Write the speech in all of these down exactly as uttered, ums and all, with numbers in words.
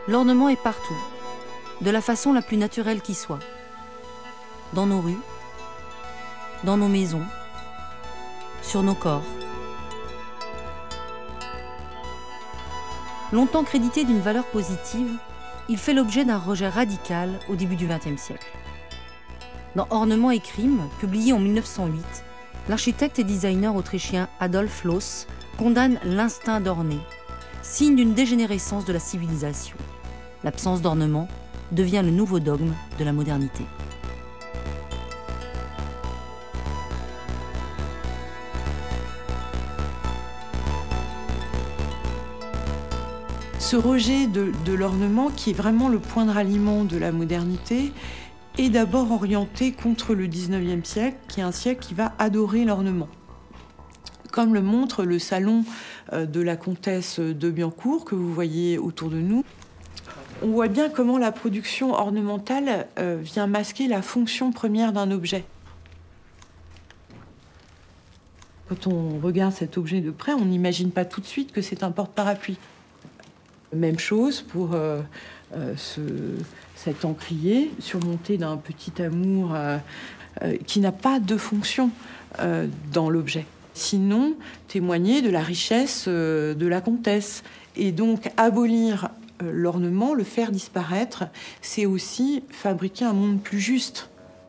L'ornement est partout, de la façon la plus naturelle qui soit. Dans nos rues, dans nos maisons, sur nos corps. Longtemps crédité d'une valeur positive, il fait l'objet d'un rejet radical au début du vingtième siècle. Dans Ornement et crime, publié en mille neuf cent huit, l'architecte et designer autrichien Adolf Loos condamne l'instinct d'orner, signe d'une dégénérescence de la civilisation. L'absence d'ornement devient le nouveau dogme de la modernité. Ce rejet de, de l'ornement, qui est vraiment le point de ralliement de la modernité, est d'abord orienté contre le dix-neuvième siècle, qui est un siècle qui va adorer l'ornement. Comme le montre le salon de la comtesse de Biencourt, que vous voyez autour de nous. On voit bien comment la production ornementale vient masquer la fonction première d'un objet. Quand on regarde cet objet de près, on n'imagine pas tout de suite que c'est un porte-parapluie. Même chose pour euh, euh, ce, cet encrier surmonté d'un petit amour euh, euh, qui n'a pas de fonction euh, dans l'objet. Sinon, témoigner de la richesse euh, de la comtesse. Et donc, abolir euh, l'ornement, le faire disparaître, c'est aussi fabriquer un monde plus juste.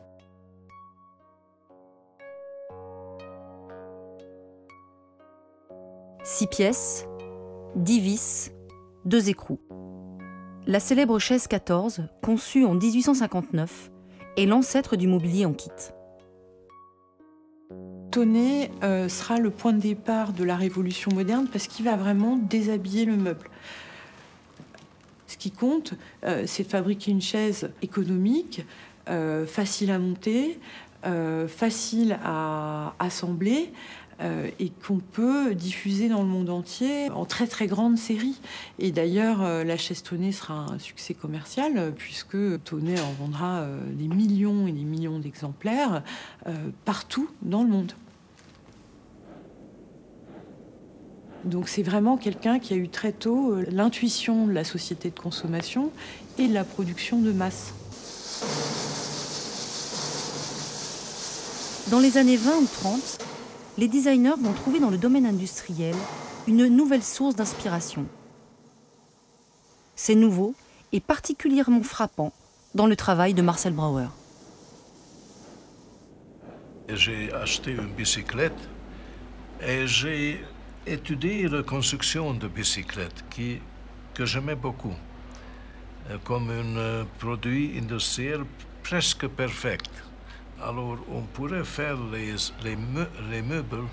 Six pièces, dix vis, deux écrous. La célèbre chaise quatorze, conçue en dix-huit cent cinquante-neuf, est l'ancêtre du mobilier en kit. Tonnet euh, sera le point de départ de la révolution moderne parce qu'il va vraiment déshabiller le meuble. Ce qui compte, euh, c'est de fabriquer une chaise économique, euh, facile à monter, euh, facile à assembler, Euh, et qu'on peut diffuser dans le monde entier en très très grande série. Et d'ailleurs, euh, la chaise Tonnet sera un succès commercial euh, puisque Tonnet en vendra euh, des millions et des millions d'exemplaires euh, partout dans le monde. Donc c'est vraiment quelqu'un qui a eu très tôt euh, l'intuition de la société de consommation et de la production de masse. Dans les années vingt ou trente, les designers vont trouver dans le domaine industriel une nouvelle source d'inspiration. C'est nouveau et particulièrement frappant dans le travail de Marcel Brauer. J'ai acheté une bicyclette et j'ai étudié la construction de bicyclettes qui, que j'aimais beaucoup, comme un produit industriel presque parfait. Alors, on pourrait faire les, les, me, les meubles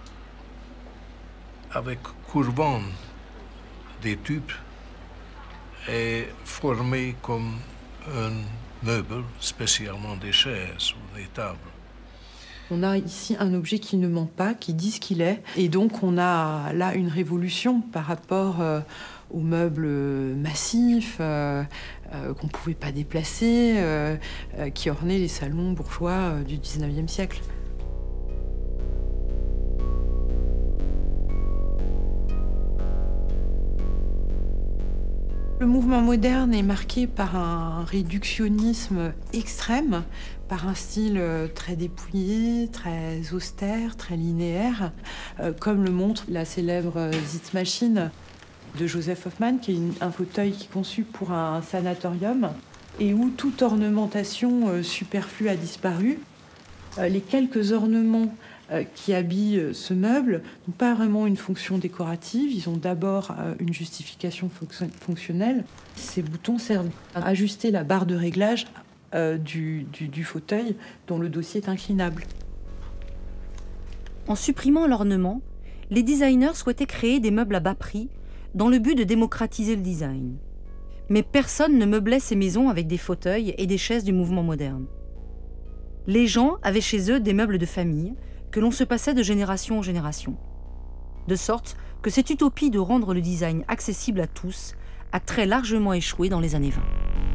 avec courbant des tubes et former comme un meuble, spécialement des chaises ou des tables. On a ici un objet qui ne ment pas, qui dit ce qu'il est. Et donc, on a là une révolution par rapport euh, aux meubles massifs euh, euh, qu'on ne pouvait pas déplacer, euh, euh, qui ornaient les salons bourgeois euh, du dix-neuvième siècle. Le mouvement moderne est marqué par un réductionnisme extrême, par un style très dépouillé, très austère, très linéaire, euh, comme le montre la célèbre Sitzmaschine de Joseph Hoffmann, qui est une, un fauteuil qui est conçu pour un sanatorium et où toute ornementation euh, superflue a disparu. Euh, les quelques ornements euh, qui habillent ce meuble n'ont pas vraiment une fonction décorative, ils ont d'abord euh, une justification fonction fonctionnelle. Ces boutons servent à ajuster la barre de réglage euh, du, du, du fauteuil dont le dossier est inclinable. En supprimant l'ornement, les designers souhaitaient créer des meubles à bas prix dans le but de démocratiser le design. Mais personne ne meublait ces maisons avec des fauteuils et des chaises du mouvement moderne. Les gens avaient chez eux des meubles de famille que l'on se passait de génération en génération. De sorte que cette utopie de rendre le design accessible à tous a très largement échoué dans les années vingt.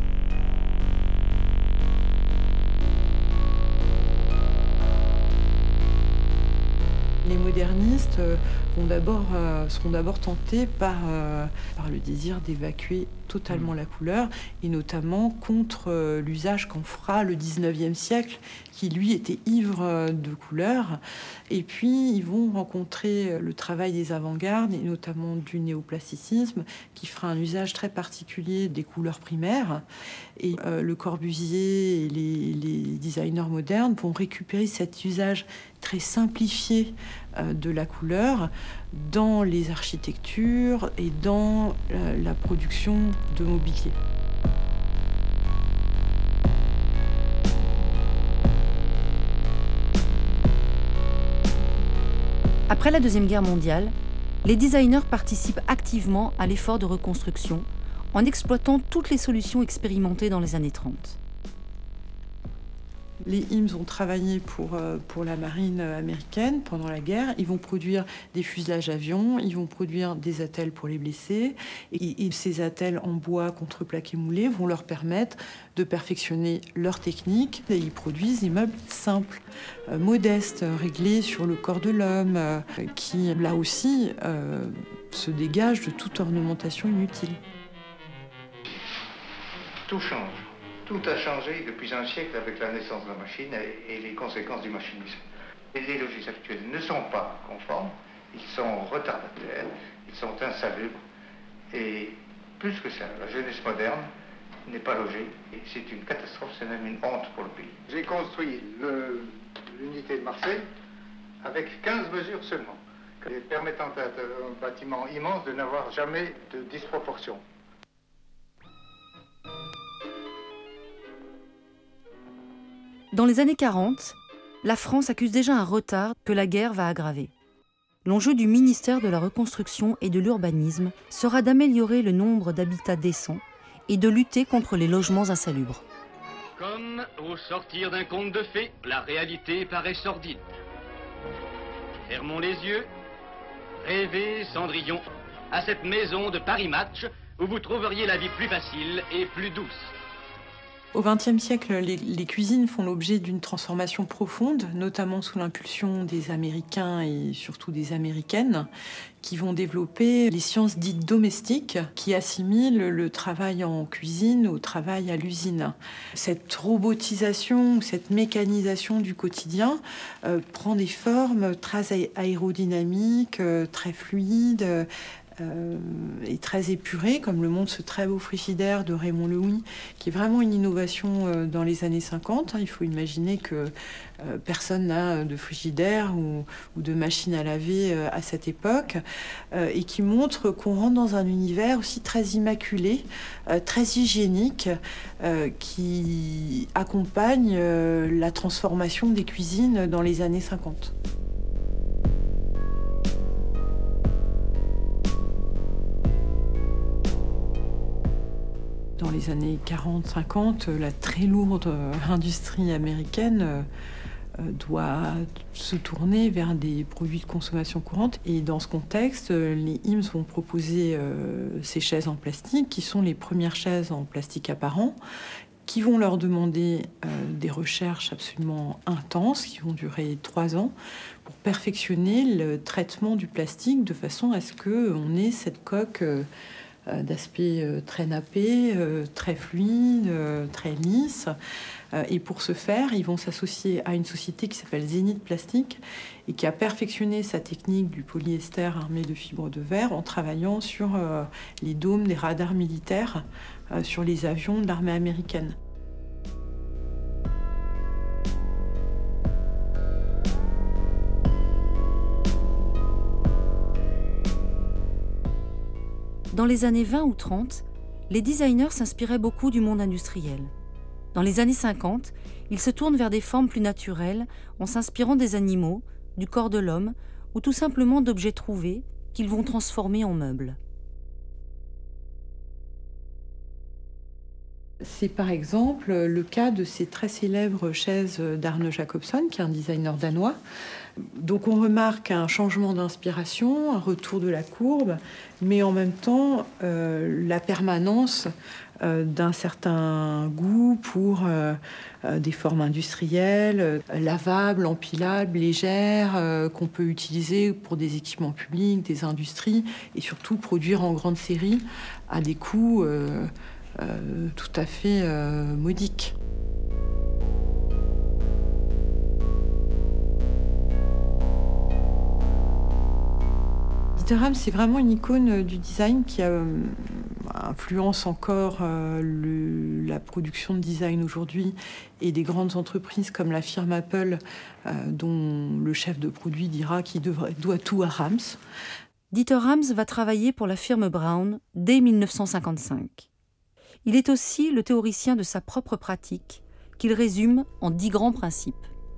Les modernistes vont d'abord, euh, seront d'abord tentés par, euh, par le désir d'évacuer totalement la couleur, et notamment contre euh, l'usage qu'en fera le dix-neuvième siècle, qui lui était ivre de couleurs. Et puis ils vont rencontrer le travail des avant-gardes, et notamment du néoplasticisme, qui fera un usage très particulier des couleurs primaires. Et euh, Le Corbusier et les, les designers modernes vont récupérer cet usage très simplifié euh, de la couleur dans les architectures et dans euh, la production de mobilier. Après la Deuxième Guerre mondiale, les designers participent activement à l'effort de reconstruction en exploitant toutes les solutions expérimentées dans les années trente. Les Ims ont travaillé pour, euh, pour la marine américaine pendant la guerre. Ils vont produire des fuselages avions, ils vont produire des attelles pour les blessés. Et, et ces attelles en bois contreplaqué moulé vont leur permettre de perfectionner leur technique. Et ils produisent des meubles simples, euh, modestes, réglés sur le corps de l'homme, euh, qui, là aussi, euh, se dégagent de toute ornementation inutile. Tout change. Tout a changé depuis un siècle avec la naissance de la machine et, et les conséquences du machinisme. Les logis actuels ne sont pas conformes, ils sont retardataires, ils sont insalubres. Et plus que ça, la jeunesse moderne n'est pas logée. Et c'est une catastrophe, c'est même une honte pour le pays. J'ai construit l'unité de Marseille avec quinze mesures seulement, permettant à un bâtiment immense de n'avoir jamais de disproportion. Dans les années quarante, la France accuse déjà un retard que la guerre va aggraver. L'enjeu du ministère de la Reconstruction et de l'Urbanisme sera d'améliorer le nombre d'habitats décents et de lutter contre les logements insalubres. Comme au sortir d'un conte de fées, la réalité paraît sordide. Fermons les yeux, rêvez, Cendrillon, à cette maison de Paris Match où vous trouveriez la vie plus facile et plus douce. Au vingtième siècle, les, les cuisines font l'objet d'une transformation profonde, notamment sous l'impulsion des Américains et surtout des Américaines, qui vont développer les sciences dites domestiques, qui assimilent le travail en cuisine au travail à l'usine. Cette robotisation, cette mécanisation du quotidien euh, prend des formes très aérodynamiques, euh, très fluides, Euh, et très épuré, comme le montre ce très beau frigidaire de Raymond Loewy, qui est vraiment une innovation euh, dans les années cinquante. Hein. Il faut imaginer que euh, personne n'a de frigidaire ou, ou de machine à laver euh, à cette époque, euh, et qui montre qu'on rentre dans un univers aussi très immaculé, euh, très hygiénique, euh, qui accompagne euh, la transformation des cuisines dans les années cinquante. Dans les années quarante cinquante, la très lourde industrie américaine doit se tourner vers des produits de consommation courante. Et dans ce contexte, les Ims vont proposer ces chaises en plastique, qui sont les premières chaises en plastique apparent, qui vont leur demander des recherches absolument intenses, qui vont durer trois ans, pour perfectionner le traitement du plastique de façon à ce qu'on ait cette coque d'aspect très nappé, très fluide, très lisse. Et pour ce faire, ils vont s'associer à une société qui s'appelle Zénith Plastique et qui a perfectionné sa technique du polyester armé de fibres de verre en travaillant sur les dômes des radars militaires sur les avions de l'armée américaine. Dans les années vingt ou trente, les designers s'inspiraient beaucoup du monde industriel. Dans les années cinquante, ils se tournent vers des formes plus naturelles en s'inspirant des animaux, du corps de l'homme ou tout simplement d'objets trouvés qu'ils vont transformer en meubles. C'est par exemple le cas de ces très célèbres chaises d'Arne Jacobson, qui est un designer danois. Donc on remarque un changement d'inspiration, un retour de la courbe, mais en même temps euh, la permanence euh, d'un certain goût pour euh, euh, des formes industrielles, euh, lavables, empilables, légères, euh, qu'on peut utiliser pour des équipements publics, des industries, et surtout produire en grande série à des coûts euh, euh, tout à fait euh, modiques. Dieter Rams, c'est vraiment une icône du design qui euh, influence encore euh, le, la production de design aujourd'hui et des grandes entreprises comme la firme Apple, euh, dont le chef de produit dira qu'il devrait, doit tout à Rams. Dieter Rams va travailler pour la firme Braun dès mille neuf cent cinquante-cinq. Il est aussi le théoricien de sa propre pratique, qu'il résume en dix grands principes.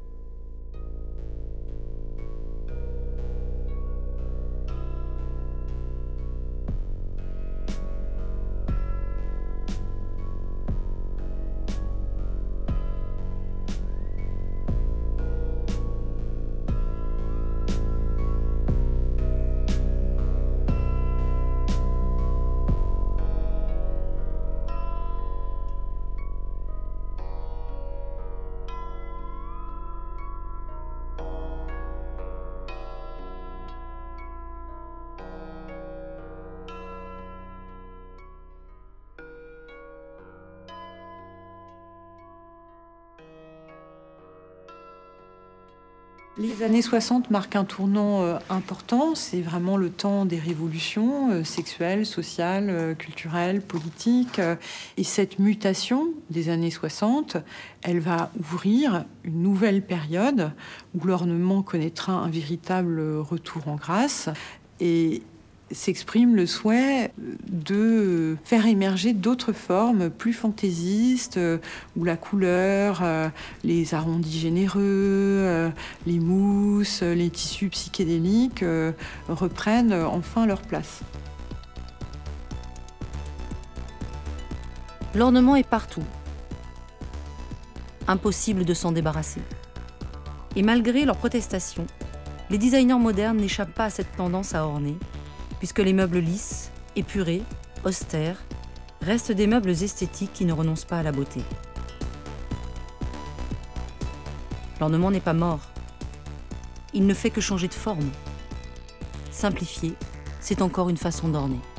Les années soixante marquent un tournant euh, important. C'est vraiment le temps des révolutions euh, sexuelles, sociales, euh, culturelles, politiques. Euh, et cette mutation des années soixante, elle va ouvrir une nouvelle période où l'ornement connaîtra un véritable retour en grâce. Et s'exprime le souhait de faire émerger d'autres formes plus fantaisistes, où la couleur, les arrondis généreux, les mousses, les tissus psychédéliques reprennent enfin leur place. L'ornement est partout. Impossible de s'en débarrasser. Et malgré leurs protestations, les designers modernes n'échappent pas à cette tendance à orner, puisque les meubles lisses, épurés, austères, restent des meubles esthétiques qui ne renoncent pas à la beauté. L'ornement n'est pas mort. Il ne fait que changer de forme. Simplifier, c'est encore une façon d'orner.